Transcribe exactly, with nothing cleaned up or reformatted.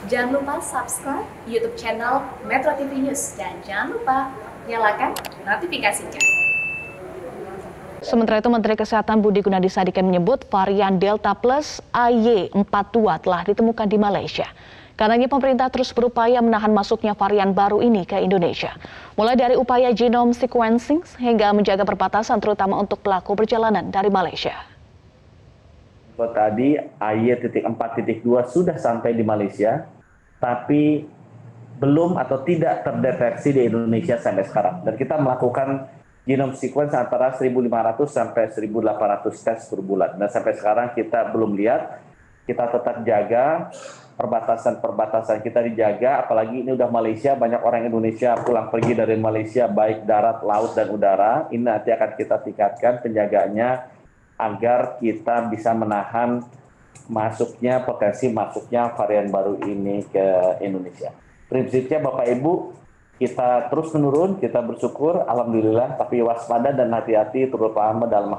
Jangan lupa subscribe YouTube channel Metro T V News dan jangan lupa nyalakan notifikasinya. Sementara itu, Menteri Kesehatan Budi Gunadi Sadikin menyebut varian Delta Plus A Y empat puluh dua telah ditemukan di Malaysia. Karenanya pemerintah terus berupaya menahan masuknya varian baru ini ke Indonesia. Mulai dari upaya genome sequencing hingga menjaga perbatasan terutama untuk pelaku perjalanan dari Malaysia. Tadi A Y empat titik dua sudah sampai di Malaysia, tapi belum atau tidak terdeteksi di Indonesia sampai sekarang. Dan kita melakukan genome sequence antara seribu lima ratus sampai seribu delapan ratus tes per bulan. Dan sampai sekarang kita belum lihat, kita tetap jaga perbatasan-perbatasan kita dijaga, apalagi ini udah Malaysia, banyak orang Indonesia pulang pergi dari Malaysia, baik darat, laut, dan udara. Ini nanti akan kita tingkatkan penjagaannya agar kita bisa menahan masuknya, potensi masuknya varian baru ini ke Indonesia. Prinsipnya Bapak Ibu, kita terus menurun, kita bersyukur, Alhamdulillah, tapi waspada dan hati-hati terutama dalam